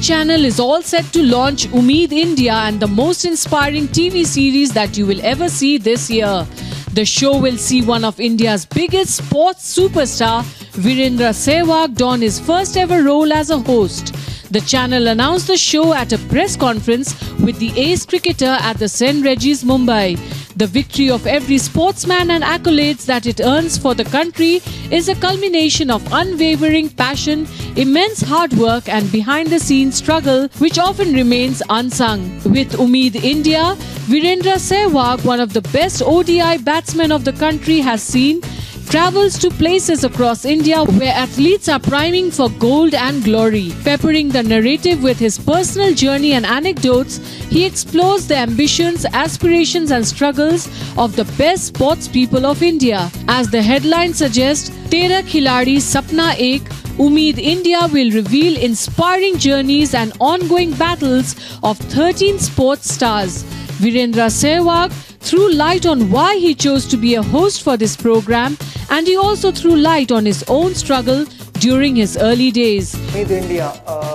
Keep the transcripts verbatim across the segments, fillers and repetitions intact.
channel is all set to launch Umeed India and the most inspiring T V series that you will ever see this year. The show will see one of India's biggest sports superstar, Virendra Sehwag, don his first ever role as a host. The channel announced the show at a press conference with the ace cricketer at the Saint Regis, Mumbai. The victory of every sportsman and accolades that it earns for the country is a culmination of unwavering passion, immense hard work and behind-the-scenes struggle which often remains unsung. With Umeed India, Virendra Sehwag, one of the best O D I batsmen of the country has seen, travels to places across India where athletes are priming for gold and glory. Peppering the narrative with his personal journey and anecdotes, he explores the ambitions, aspirations and struggles of the best sports people of India. As the headline suggests, Tera Khiladi Sapna Ek, Umeed India will reveal inspiring journeys and ongoing battles of thirteen sports stars. Virendra Sehwag threw light on why he chose to be a host for this program, and he also threw light on his own struggle during his early days. उम्मीद India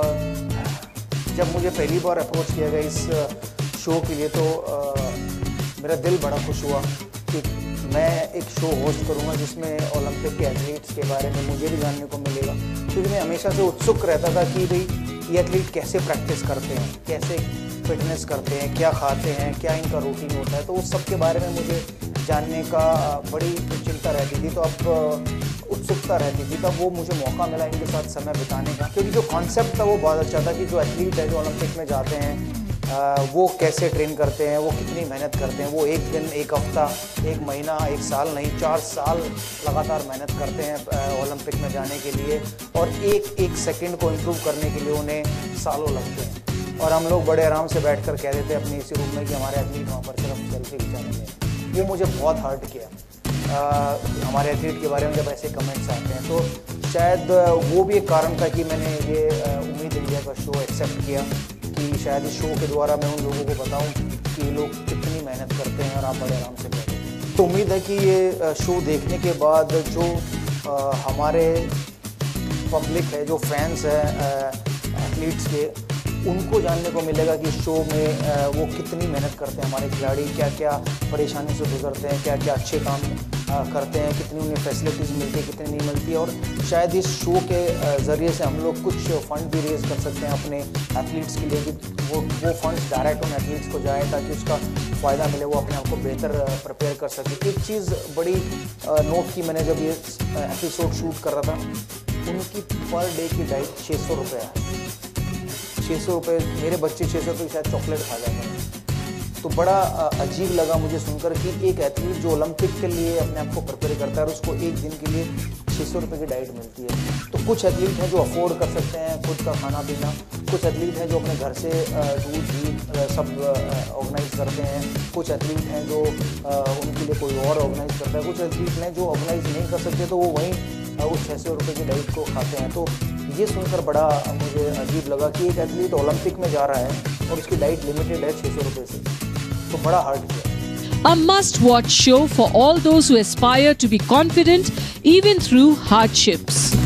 जब मुझे पहली बार approach किया गया इस show के लिए तो मेरा दिल बड़ा खुश हुआ कि मैं एक शो होस्ट करूंगा जिसमें ओलंपिक के एथलीट्स के बारे में मुझे भी जानने को मिलेगा, क्योंकि मैं हमेशा से उत्सुक रहता था कि भाई ये एथलीट कैसे प्रैक्टिस करते हैं, कैसे फिटनेस करते हैं, क्या खाते हैं, क्या इनका रूटीन होता है, तो उस सब के बारे में मुझे जानने का बड़ी चिंता रहती थी। तो अब उत्सुकता रहती थी, तब वो मुझे मौका मिला इनके साथ समय बिताने का, क्योंकि जो कॉन्सेप्ट था वो बहुत अच्छा था कि जो एथलीट है जो ओलंपिक में जाते हैं वो कैसे ट्रेन करते हैं, वो कितनी मेहनत करते हैं, वो एक दिन, एक हफ्ता, एक महीना, एक साल नहीं, चार साल लगातार मेहनत करते हैं ओलंपिक में जाने के लिए, और एक एक सेकंड को इम्प्रूव करने के लिए उन्हें सालों लगते हैं। और हम लोग बड़े आराम से बैठकर कह देते अपने इसी रूम में कि हमारे एथलीट वहाँ पर सिर्फ सेल्फी खिंचाने में। ये मुझे बहुत हर्ट किया आ, हमारे एथलीट के बारे में जब ऐसे कमेंट्स आते हैं, तो शायद वो भी एक कारण था कि मैंने ये उम्मीद इंडिया का शो एक्सेप्ट किया कि शायद इस शो के द्वारा मैं उन लोगों को बताऊं कि लोग कितनी मेहनत करते हैं और आप बड़े आराम से बैठे हैं। तो उम्मीद है कि ये शो देखने के बाद जो आ, हमारे पब्लिक है, जो फैंस हैं एथलीट्स के, उनको जानने को मिलेगा कि शो में वो कितनी मेहनत करते हैं हमारे खिलाड़ी, क्या क्या परेशानी से गुजरते हैं, क्या क्या अच्छे काम करते हैं, कितनी उन्हें फैसिलिटीज़ मिलती है, कितनी नहीं मिलती है। और शायद इस शो के ज़रिए से हम लोग कुछ फंड भी रेज़ कर सकते हैं अपने एथलीट्स के लिए कि वो वो फंड्स डायरेक्ट उन एथलीट्स को जाए ताकि उसका फ़ायदा मिले, वो अपने आप को बेहतर प्रिपेयर कर सके। एक चीज़ बड़ी नोट की मैंने जब ये एपिसोड शूट कर रहा था, उनकी पर डे की डाइट छः सौ रुपये है। छः सौ रुपये मेरे बच्चे छः सौ रुपये शायद चॉकलेट खा जाते हैं। तो बड़ा अजीब लगा मुझे सुनकर कि एक एथलीट जो ओलंपिक के लिए अपने आप को प्रिपेयर करता है और उसको एक दिन के लिए छः सौ रुपये की डाइट मिलती है। तो कुछ एथलीट हैं जो अफोर्ड कर सकते हैं खुद का खाना पीना, कुछ एथलीट हैं जो अपने घर से दूध घी सब ऑर्गेनाइज करते हैं, कुछ एथलीट हैं जो उनके लिए कोई और ऑर्गेनाइज करता है, कुछ एथलीट हैं जो ऑर्गेनाइज नहीं कर सकते तो वो वहीं उस छः सौ रुपये की डाइट को खाते हैं। तो ये सुनकर बड़ा मुझे अजीब लगा कि एक एथलीट ओलंपिक में जा रहा है और उसकी डाइट लिमिटेड है छः सौ रुपये से, तो बड़ा हार्ड किया। A must-watch show for all those who aspire to be confident even through hardships.